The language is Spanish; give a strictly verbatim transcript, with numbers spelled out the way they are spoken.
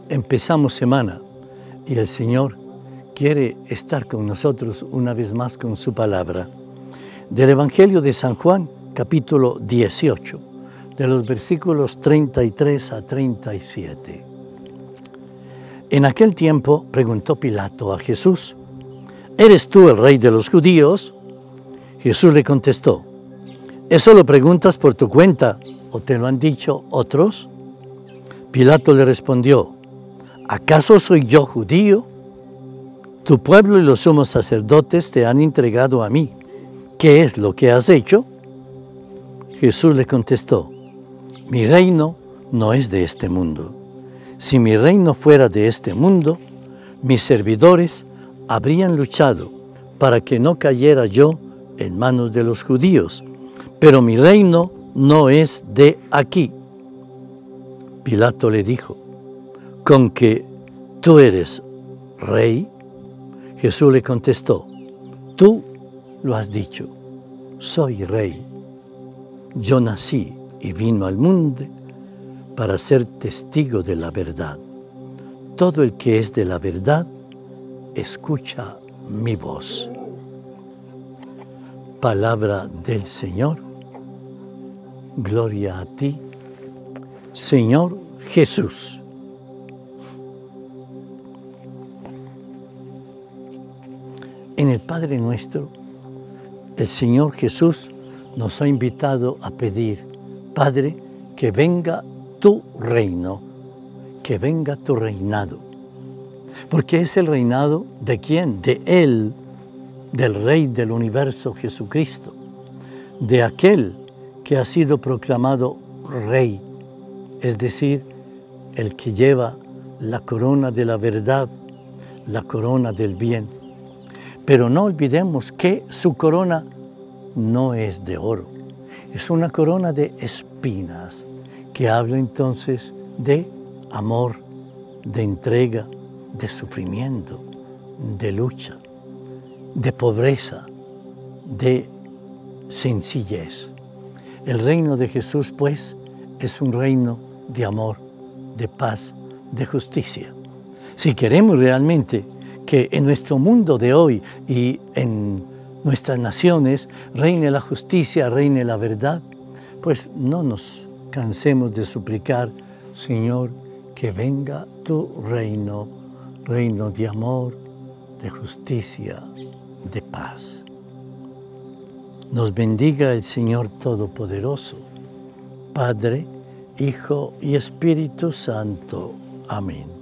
Empezamos semana y el Señor quiere estar con nosotros una vez más con su palabra. Del Evangelio de San Juan, capítulo dieciocho, de los versículos treinta y tres a treinta y siete. En aquel tiempo preguntó Pilato a Jesús: ¿eres tú el rey de los judíos? Jesús le contestó: ¿eso lo preguntas por tu cuenta o te lo han dicho otros? Pilato le respondió: ¿acaso soy yo judío? Tu pueblo y los sumos sacerdotes te han entregado a mí. ¿Qué es lo que has hecho? Jesús le contestó: mi reino no es de este mundo. Si mi reino fuera de este mundo, mis servidores habrían luchado para que no cayera yo en manos de los judíos, pero mi reino no es de aquí. Pilato le dijo: ¿con que tú eres rey? Jesús le contestó: tú lo has dicho, soy rey. Yo nací y vino al mundo para ser testigo de la verdad. Todo el que es de la verdad, escucha mi voz. Palabra del Señor. Gloria a ti, Señor Jesús. En el Padre Nuestro, el Señor Jesús nos ha invitado a pedir: Padre, que venga tu reino, que venga tu reinado. Porque es el reinado ¿de quién? De Él, del Rey del universo, Jesucristo, de aquel que ha sido proclamado Rey, es decir, el que lleva la corona de la verdad, la corona del bien. Pero no olvidemos que su corona no es de oro, es una corona de espinas, que habla entonces de amor, de entrega, de sufrimiento, de lucha, de pobreza, de sencillez. El reino de Jesús, pues, es un reino de amor, de paz, de justicia. Si queremos realmente que en nuestro mundo de hoy y en nuestras naciones reine la justicia, reine la verdad, pues no nos cansemos de suplicar: Señor, que venga tu reino, reino de amor, de justicia, de paz. Nos bendiga el Señor Todopoderoso, Padre, Hijo y Espíritu Santo. Amén.